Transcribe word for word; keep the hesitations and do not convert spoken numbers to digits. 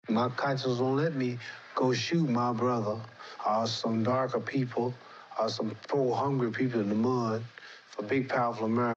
My conscience won't let me go shoot my brother or some darker people or some poor hungry people in the mud for big powerful America.